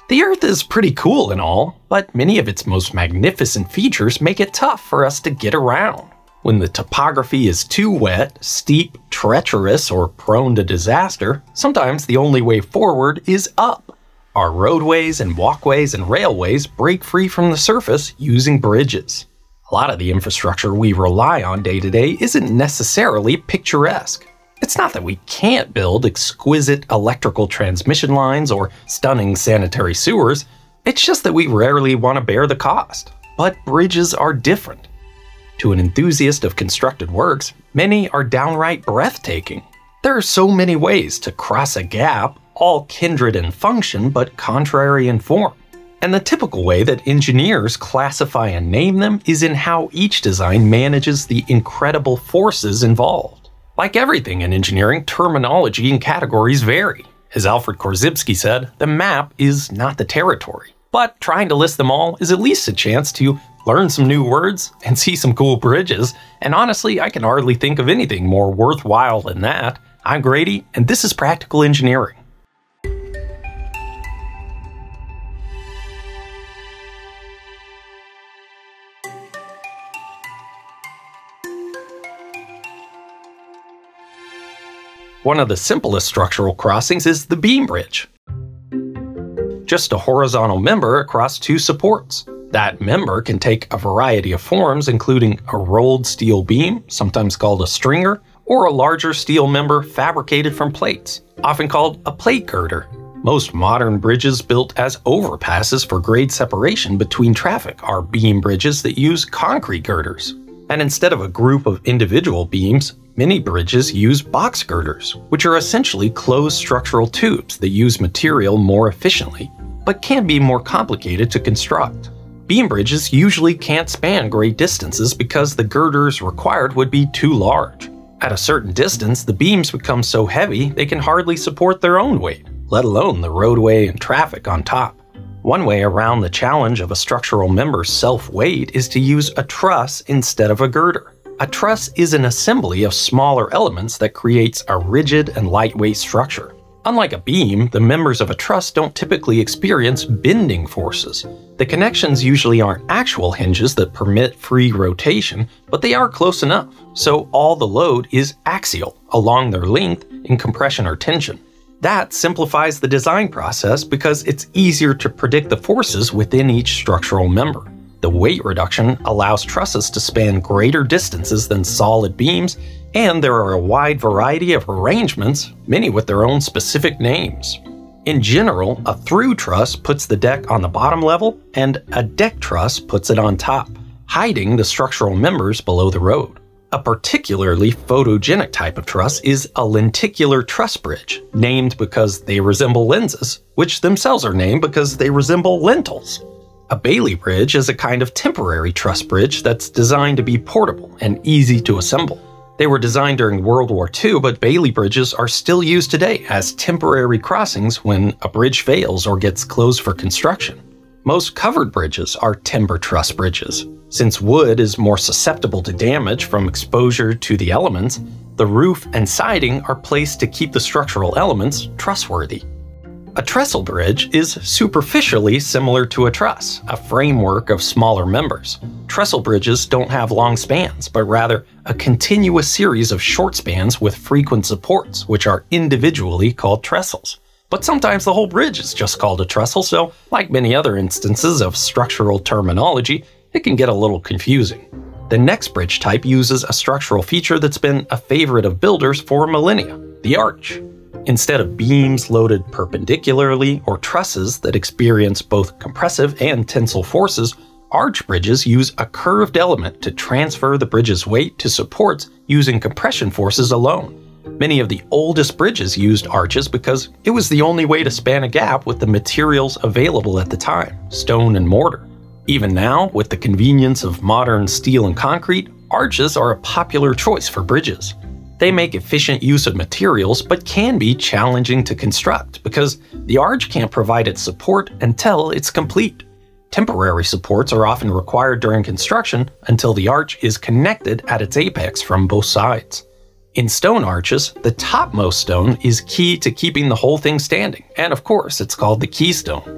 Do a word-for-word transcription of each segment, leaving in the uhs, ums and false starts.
The Earth is pretty cool and all, but many of its most magnificent features make it tough for us to get around. When the topography is too wet, steep, treacherous, or prone to disaster, sometimes the only way forward is up. Our roadways and walkways and railways break free from the surface using bridges. A lot of the infrastructure we rely on day to day isn't necessarily picturesque. It's not that we can't build exquisite electrical transmission lines or stunning sanitary sewers, it's just that we rarely want to bear the cost. But bridges are different. To an enthusiast of constructed works, many are downright breathtaking. There are so many ways to cross a gap, all kindred in function but contrary in form. And the typical way that engineers classify and name them is in how each design manages the incredible forces involved. Like everything in engineering, terminology and categories vary. As Alfred Korzybski said, the map is not the territory. But trying to list them all is at least a chance to learn some new words and see some cool bridges, and honestly, I can hardly think of anything more worthwhile than that. I'm Grady, and this is Practical Engineering. One of the simplest structural crossings is the beam bridge. Just a horizontal member across two supports. That member can take a variety of forms, including a rolled steel beam, sometimes called a stringer, or a larger steel member fabricated from plates, often called a plate girder. Most modern bridges built as overpasses for grade separation between traffic are beam bridges that use concrete girders. And instead of a group of individual beams, many bridges use box girders, which are essentially closed structural tubes that use material more efficiently, but can be more complicated to construct. Beam bridges usually can't span great distances because the girders required would be too large. At a certain distance, the beams become so heavy they can hardly support their own weight, let alone the roadway and traffic on top. One way around the challenge of a structural member's self-weight is to use a truss instead of a girder. A truss is an assembly of smaller elements that creates a rigid and lightweight structure. Unlike a beam, the members of a truss don't typically experience bending forces. The connections usually aren't actual hinges that permit free rotation, but they are close enough, so all the load is axial along their length in compression or tension. That simplifies the design process because it's easier to predict the forces within each structural member. The weight reduction allows trusses to span greater distances than solid beams, and there are a wide variety of arrangements, many with their own specific names. In general, a through truss puts the deck on the bottom level, and a deck truss puts it on top, hiding the structural members below the road. A particularly photogenic type of truss is a lenticular truss bridge, named because they resemble lenses, which themselves are named because they resemble lentils. A Bailey bridge is a kind of temporary truss bridge that's designed to be portable and easy to assemble. They were designed during World War Two, but Bailey bridges are still used today as temporary crossings when a bridge fails or gets closed for construction. Most covered bridges are timber truss bridges. Since wood is more susceptible to damage from exposure to the elements, the roof and siding are placed to keep the structural elements trustworthy. A trestle bridge is superficially similar to a truss, a framework of smaller members. Trestle bridges don't have long spans, but rather a continuous series of short spans with frequent supports, which are individually called trestles. But sometimes the whole bridge is just called a trestle, so like many other instances of structural terminology, it can get a little confusing. The next bridge type uses a structural feature that's been a favorite of builders for millennia, the arch. Instead of beams loaded perpendicularly or trusses that experience both compressive and tensile forces, arch bridges use a curved element to transfer the bridge's weight to supports using compression forces alone. Many of the oldest bridges used arches because it was the only way to span a gap with the materials available at the time, stone and mortar. Even now, with the convenience of modern steel and concrete, arches are a popular choice for bridges. They make efficient use of materials but can be challenging to construct because the arch can't provide its support until it's complete. Temporary supports are often required during construction until the arch is connected at its apex from both sides. In stone arches, the topmost stone is key to keeping the whole thing standing, and of course it's called the keystone.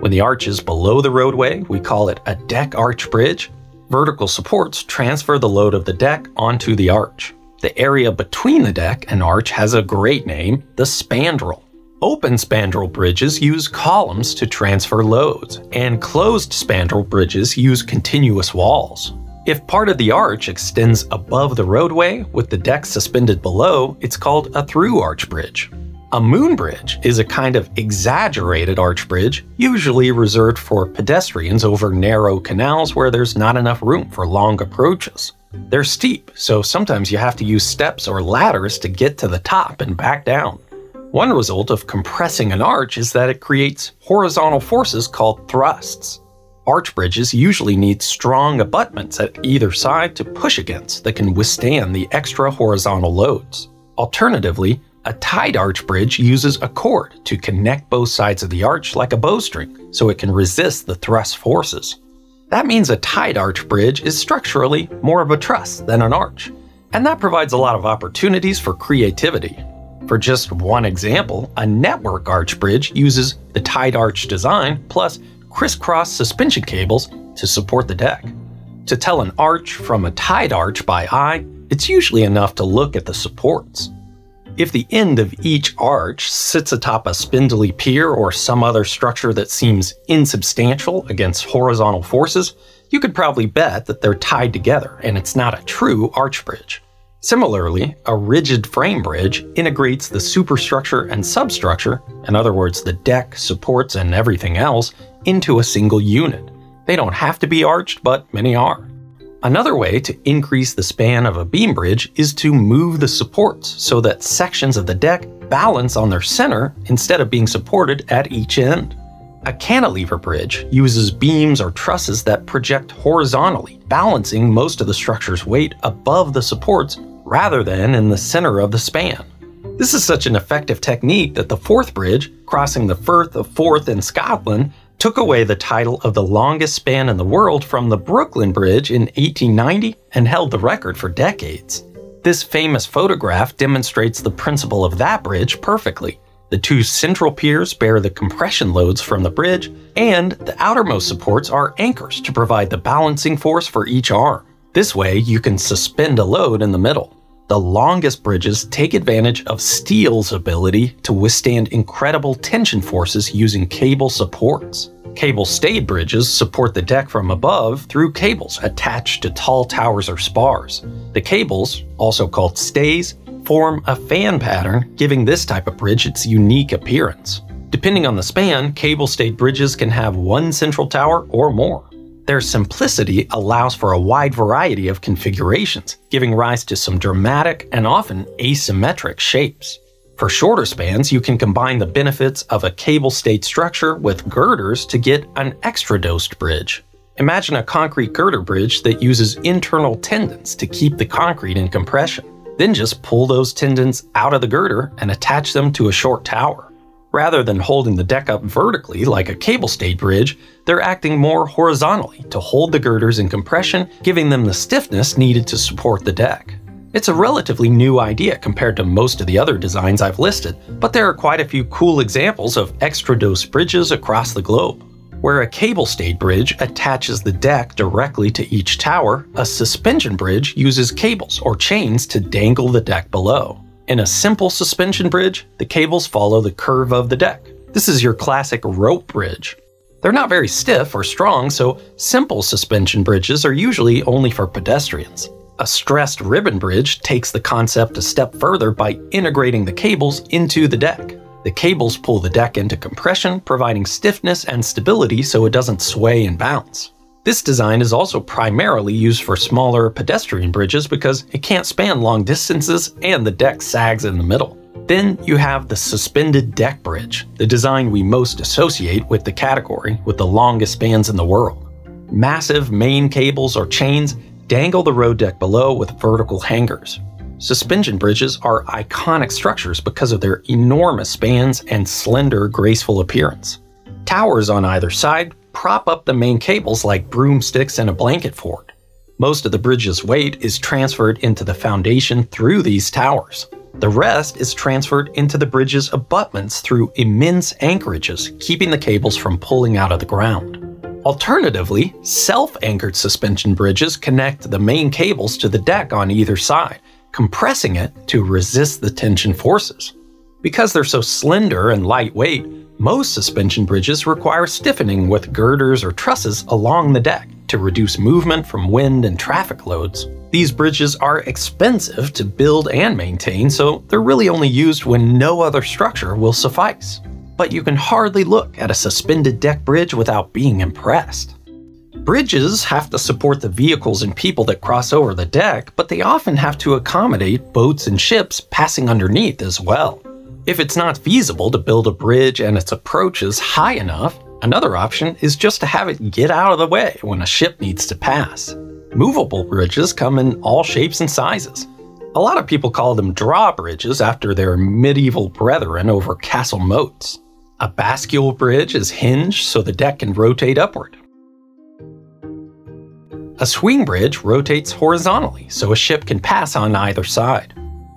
When the arch is below the roadway, we call it a deck arch bridge. Vertical supports transfer the load of the deck onto the arch. The area between the deck and arch has a great name, the spandrel. Open spandrel bridges use columns to transfer loads, and closed spandrel bridges use continuous walls. If part of the arch extends above the roadway with the deck suspended below, it's called a through arch bridge. A moon bridge is a kind of exaggerated arch bridge, usually reserved for pedestrians over narrow canals where there's not enough room for long approaches. They're steep, so sometimes you have to use steps or ladders to get to the top and back down. One result of compressing an arch is that it creates horizontal forces called thrusts. Arch bridges usually need strong abutments at either side to push against that can withstand the extra horizontal loads. Alternatively, a tied arch bridge uses a cord to connect both sides of the arch like a bowstring so it can resist the thrust forces. That means a tied arch bridge is structurally more of a truss than an arch, and that provides a lot of opportunities for creativity. For just one example, a network arch bridge uses the tied arch design plus crisscross suspension cables to support the deck. To tell an arch from a tied arch by eye, it's usually enough to look at the supports. If the end of each arch sits atop a spindly pier or some other structure that seems insubstantial against horizontal forces, you could probably bet that they're tied together and it's not a true arch bridge. Similarly, a rigid frame bridge integrates the superstructure and substructure, in other words the deck, supports, and everything else, into a single unit. They don't have to be arched, but many are. Another way to increase the span of a beam bridge is to move the supports so that sections of the deck balance on their center instead of being supported at each end. A cantilever bridge uses beams or trusses that project horizontally, balancing most of the structure's weight above the supports rather than in the center of the span. This is such an effective technique that the Forth Bridge, crossing the Firth of Forth in Scotland, took away the title of the longest span in the world from the Brooklyn Bridge in eighteen ninety and held the record for decades. This famous photograph demonstrates the principle of that bridge perfectly. The two central piers bear the compression loads from the bridge, and the outermost supports are anchors to provide the balancing force for each arm. This way, you can suspend a load in the middle. The longest bridges take advantage of steel's ability to withstand incredible tension forces using cable supports. Cable-stayed bridges support the deck from above through cables attached to tall towers or spars. The cables, also called stays, form a fan pattern, giving this type of bridge its unique appearance. Depending on the span, cable-stayed bridges can have one central tower or more. Their simplicity allows for a wide variety of configurations, giving rise to some dramatic and often asymmetric shapes. For shorter spans, you can combine the benefits of a cable-stayed structure with girders to get an extra-dosed bridge. Imagine a concrete girder bridge that uses internal tendons to keep the concrete in compression. Then just pull those tendons out of the girder and attach them to a short tower. Rather than holding the deck up vertically like a cable-stayed bridge, they're acting more horizontally to hold the girders in compression, giving them the stiffness needed to support the deck. It's a relatively new idea compared to most of the other designs I've listed, but there are quite a few cool examples of extra-dose bridges across the globe. Where a cable-stayed bridge attaches the deck directly to each tower, a suspension bridge uses cables or chains to dangle the deck below. In a simple suspension bridge, the cables follow the curve of the deck. This is your classic rope bridge. They're not very stiff or strong, so simple suspension bridges are usually only for pedestrians. A stressed ribbon bridge takes the concept a step further by integrating the cables into the deck. The cables pull the deck into compression, providing stiffness and stability so it doesn't sway and bounce. This design is also primarily used for smaller pedestrian bridges because it can't span long distances and the deck sags in the middle. Then you have the suspended deck bridge, the design we most associate with the category with the longest spans in the world. Massive main cables or chains dangle the road deck below with vertical hangers. Suspension bridges are iconic structures because of their enormous spans and slender, graceful appearance. Towers on either side prop up the main cables like broomsticks in a blanket fort. Most of the bridge's weight is transferred into the foundation through these towers. The rest is transferred into the bridge's abutments through immense anchorages, keeping the cables from pulling out of the ground. Alternatively, self-anchored suspension bridges connect the main cables to the deck on either side, compressing it to resist the tension forces. Because they're so slender and lightweight, most suspension bridges require stiffening with girders or trusses along the deck to reduce movement from wind and traffic loads. These bridges are expensive to build and maintain, so they're really only used when no other structure will suffice. But you can hardly look at a suspended deck bridge without being impressed. Bridges have to support the vehicles and people that cross over the deck, but they often have to accommodate boats and ships passing underneath as well. If it's not feasible to build a bridge and its approaches high enough, another option is just to have it get out of the way when a ship needs to pass. Movable bridges come in all shapes and sizes. A lot of people call them drawbridges after their medieval brethren over castle moats. A bascule bridge is hinged so the deck can rotate upward. A swing bridge rotates horizontally so a ship can pass on either side.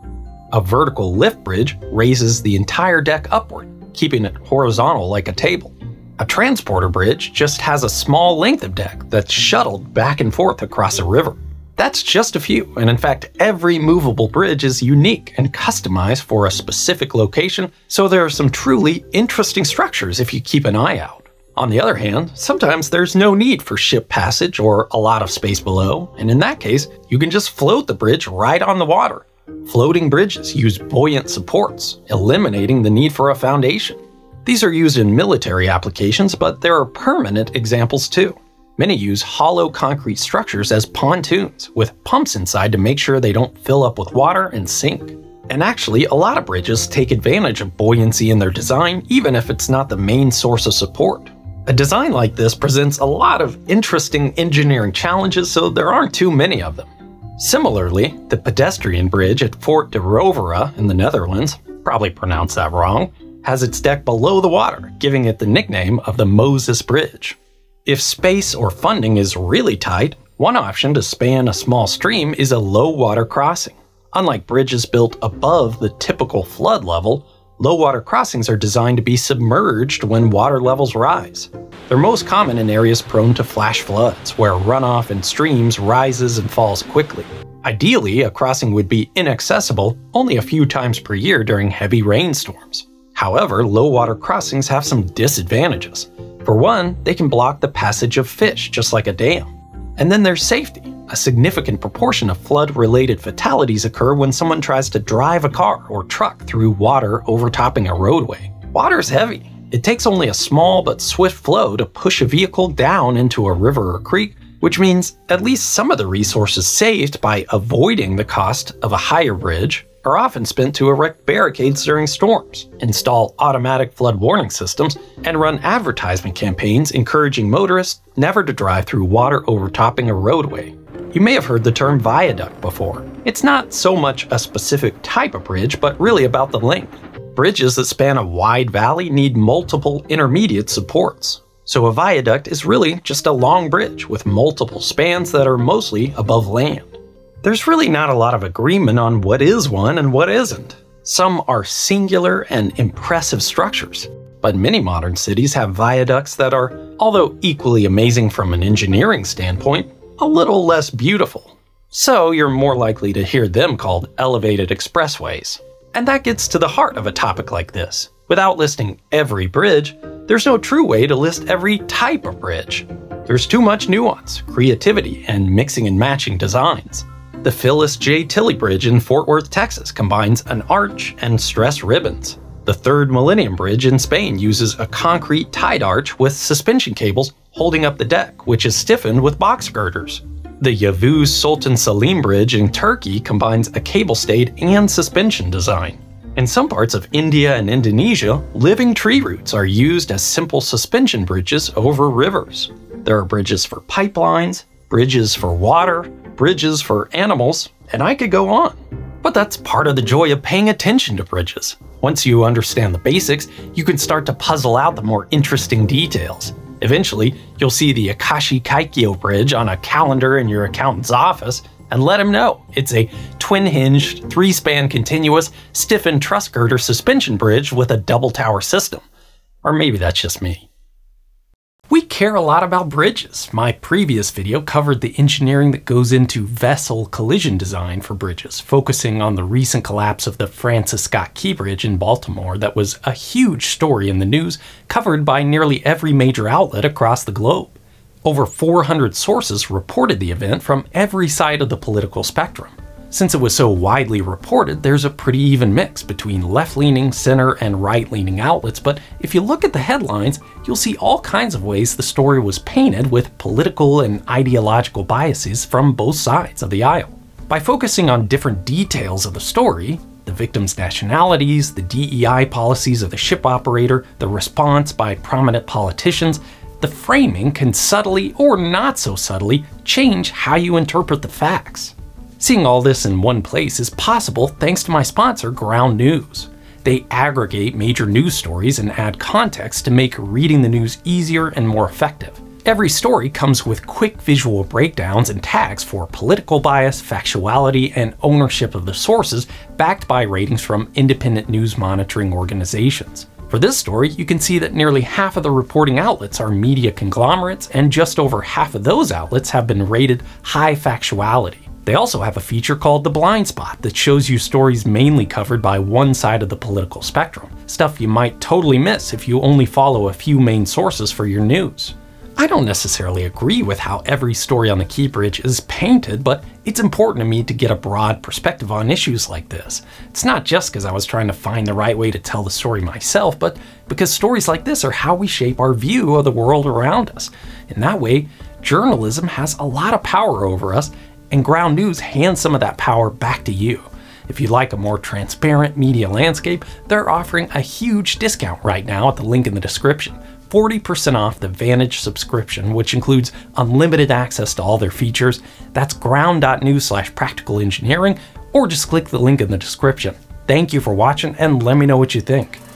A vertical lift bridge raises the entire deck upward, keeping it horizontal like a table. A transporter bridge just has a small length of deck that's shuttled back and forth across a river. That's just a few, and in fact, every movable bridge is unique and customized for a specific location, so there are some truly interesting structures if you keep an eye out. On the other hand, sometimes there's no need for ship passage or a lot of space below, and in that case, you can just float the bridge right on the water. Floating bridges use buoyant supports, eliminating the need for a foundation. These are used in military applications, but there are permanent examples too. Many use hollow concrete structures as pontoons, with pumps inside to make sure they don't fill up with water and sink. And actually, a lot of bridges take advantage of buoyancy in their design, even if it's not the main source of support. A design like this presents a lot of interesting engineering challenges, so there aren't too many of them. Similarly, the pedestrian bridge at Fort de Rovera in the Netherlands, probably pronounced that wrong, has its deck below the water, giving it the nickname of the Moses Bridge. If space or funding is really tight, one option to span a small stream is a low water crossing. Unlike bridges built above the typical flood level, low water crossings are designed to be submerged when water levels rise. They're most common in areas prone to flash floods, where runoff in streams rises and falls quickly. Ideally, a crossing would be inaccessible only a few times per year during heavy rainstorms. However, low water crossings have some disadvantages. For one, they can block the passage of fish, just like a dam. And then there's safety. A significant proportion of flood-related fatalities occur when someone tries to drive a car or truck through water overtopping a roadway. Water's heavy. It takes only a small but swift flow to push a vehicle down into a river or creek, which means at least some of the resources saved by avoiding the cost of a higher bridge are often spent to erect barricades during storms, install automatic flood warning systems, and run advertisement campaigns encouraging motorists never to drive through water overtopping a roadway. You may have heard the term viaduct before. It's not so much a specific type of bridge, but really about the length. Bridges that span a wide valley need multiple intermediate supports. So a viaduct is really just a long bridge with multiple spans that are mostly above land. There's really not a lot of agreement on what is one and what isn't. Some are singular and impressive structures, but many modern cities have viaducts that are, although equally amazing from an engineering standpoint, a little less beautiful. So you're more likely to hear them called elevated expressways. And that gets to the heart of a topic like this. Without listing every bridge, there's no true way to list every type of bridge. There's too much nuance, creativity, and mixing and matching designs. The Phyllis J. Tilley Bridge in Fort Worth, Texas combines an arch and stress ribbons. The Third Millennium Bridge in Spain uses a concrete tied arch with suspension cables holding up the deck, which is stiffened with box girders. The Yavuz Sultan Selim Bridge in Turkey combines a cable-stayed and suspension design. In some parts of India and Indonesia, living tree roots are used as simple suspension bridges over rivers. There are bridges for pipelines, bridges for water, bridges for animals, and I could go on. But that's part of the joy of paying attention to bridges. Once you understand the basics, you can start to puzzle out the more interesting details. Eventually, you'll see the Akashi Kaikyo Bridge on a calendar in your accountant's office, and let him know it's a twin-hinged, three-span continuous, stiffened truss girder suspension bridge with a double tower system. Or maybe that's just me. We care a lot about bridges. My previous video covered the engineering that goes into vessel collision design for bridges, focusing on the recent collapse of the Francis Scott Key Bridge in Baltimore that was a huge story in the news, covered by nearly every major outlet across the globe. Over four hundred sources reported the event from every side of the political spectrum. Since it was so widely reported, there's a pretty even mix between left-leaning, center, and right-leaning outlets, but if you look at the headlines, you'll see all kinds of ways the story was painted with political and ideological biases from both sides of the aisle. By focusing on different details of the story, the victims' nationalities, the D E I policies of the ship operator, the response by prominent politicians, the framing can subtly, or not so subtly, change how you interpret the facts. Seeing all this in one place is possible thanks to my sponsor, Ground News. They aggregate major news stories and add context to make reading the news easier and more effective. Every story comes with quick visual breakdowns and tags for political bias, factuality, and ownership of the sources, backed by ratings from independent news monitoring organizations. For this story, you can see that nearly half of the reporting outlets are media conglomerates, and just over half of those outlets have been rated high factuality. They also have a feature called the blind spot that shows you stories mainly covered by one side of the political spectrum, stuff you might totally miss if you only follow a few main sources for your news. I don't necessarily agree with how every story on the Key Bridge is painted, but it's important to me to get a broad perspective on issues like this. It's not just because I was trying to find the right way to tell the story myself, but because stories like this are how we shape our view of the world around us. In that way, journalism has a lot of power over us, and Ground News hands some of that power back to you. If you'd like a more transparent media landscape, they're offering a huge discount right now at the link in the description. forty percent off the Vantage subscription, which includes unlimited access to all their features. That's ground dot news slash practical engineering, or just click the link in the description. Thank you for watching, and let me know what you think.